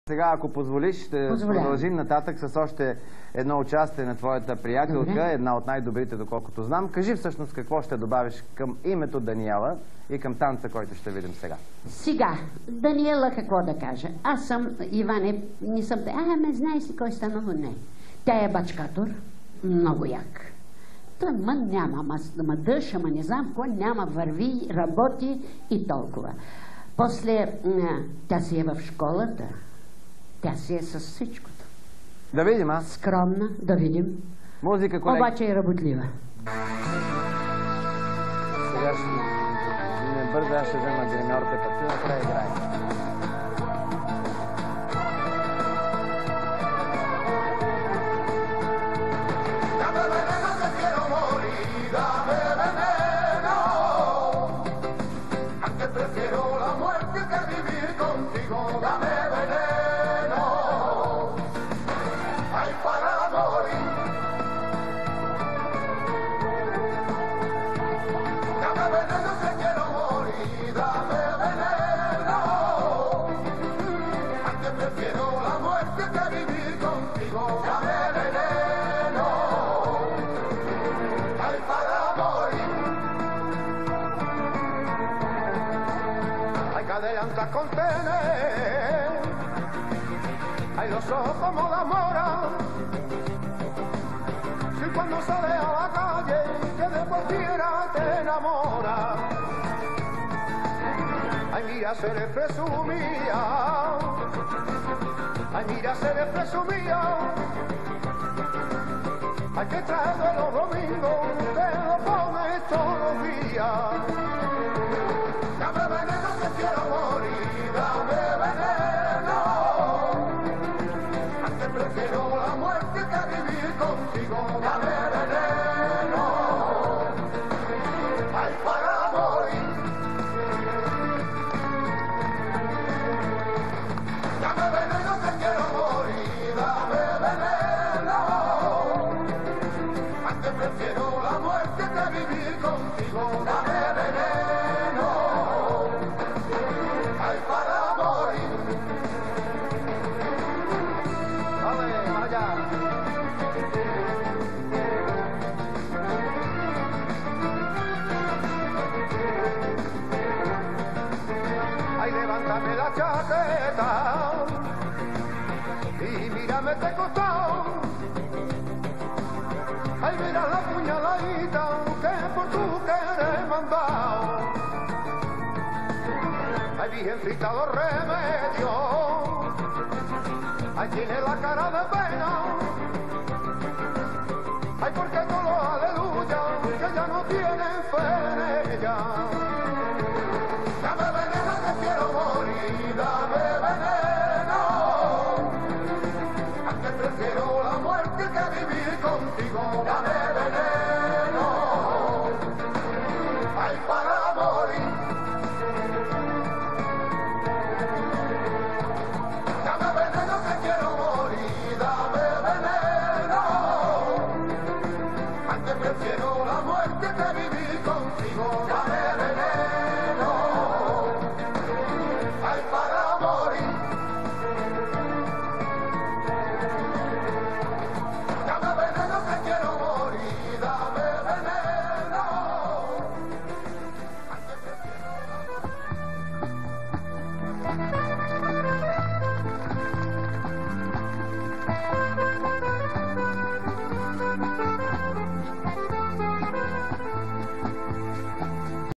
Сега, ако позволиш, ще продължим нататък с още едно участие на твоята приятелка, една от най-добрите, доколкото знам. Кажи всъщност какво ще добавиш към името Даниела и към танца, който ще видим сега. Сега, Даниела какво да кажа? Аз съм, Иване, не съм... ме знаеш ли кой станало? Не. Тя е бачкатор, много як. Той мън няма, ама дъж, ама не знам кой, няма, върви, работи и толкова. После тя си е в школата, тя си е с всичкото. Да видим, а? Скромна, да видим. Музика, колеги. Обаче е работлива. Сега ще не бързо, аз ще взема гримьорката, ти накрая играй. Con tener, hay los ojos como la mora, si cuando sale a la calle que de cualquiera te enamora. Ay, mira, se le presumía, ay, mira, se le presumía, hay que traerlo los domingos, te lo pones todos los días. Dame veneno que quiero morir, dame veneno. Antes prefiero la muerte que vivir contigo. Dame veneno. Ay, para morir. Dame veneno que quiero morir, dame veneno. Antes prefiero la muerte que vivir contigo. Dame veneno. Ay, levántame la chaqueta y mírame este costado. Ay, mira la puñaladita que por tu querer mandado. Ay, virgencita los remedios, ay, tiene la cara de pena. Ay, porque todos los aleluya que ya no tienen fe en ella. Dame veneno que quiero morir, dame veneno. Antes prefiero la muerte que vivir contigo. Dame